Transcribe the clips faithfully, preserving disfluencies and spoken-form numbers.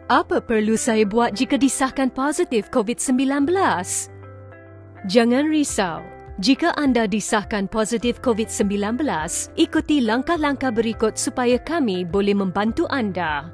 Apa perlu saya buat jika disahkan positif COVID sembilan belas? Jangan risau. Jika anda disahkan positif COVID sembilan belas, ikuti langkah-langkah berikut supaya kami boleh membantu anda.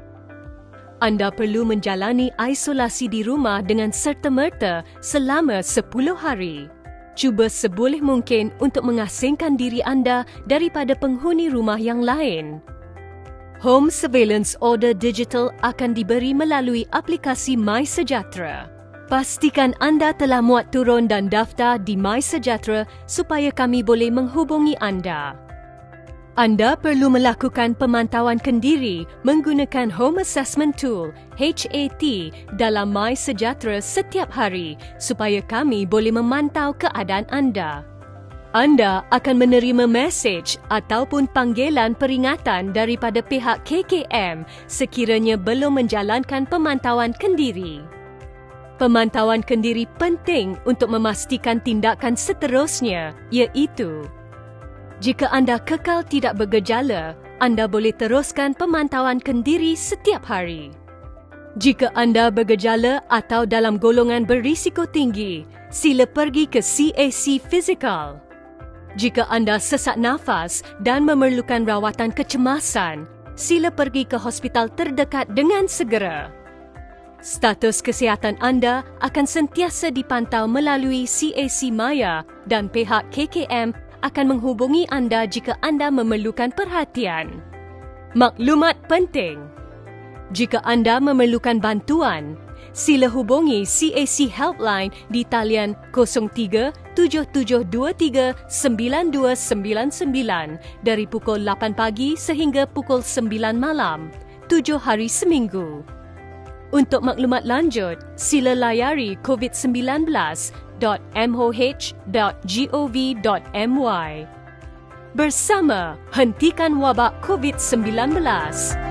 Anda perlu menjalani isolasi di rumah dengan serta-merta selama sepuluh hari. Cuba seboleh mungkin untuk mengasingkan diri anda daripada penghuni rumah yang lain. Home Surveillance Order Digital akan diberi melalui aplikasi MySejahtera. Pastikan anda telah muat turun dan daftar di MySejahtera supaya kami boleh menghubungi anda. Anda perlu melakukan pemantauan kendiri menggunakan Home Assessment Tool H A T dalam MySejahtera setiap hari supaya kami boleh memantau keadaan anda. Anda akan menerima mesej ataupun panggilan peringatan daripada pihak K K M sekiranya belum menjalankan pemantauan kendiri. Pemantauan kendiri penting untuk memastikan tindakan seterusnya, iaitu jika anda kekal tidak bergejala, anda boleh teruskan pemantauan kendiri setiap hari. Jika anda bergejala atau dalam golongan berisiko tinggi, sila pergi ke C A C Fizikal. Jika anda sesak nafas dan memerlukan rawatan kecemasan, sila pergi ke hospital terdekat dengan segera. Status kesihatan anda akan sentiasa dipantau melalui C A C Maya dan pihak K K M akan menghubungi anda jika anda memerlukan perhatian. Maklumat penting. Jika anda memerlukan bantuan, sila hubungi C A C Helpline di talian kosong tiga tujuh tujuh dua tiga sembilan dua sembilan sembilan dari pukul lapan pagi sehingga pukul sembilan malam, tujuh hari seminggu. Untuk maklumat lanjut, sila layari covid sembilan belas dot m o h dot gov dot m y. Bersama, hentikan wabak COVID sembilan belas.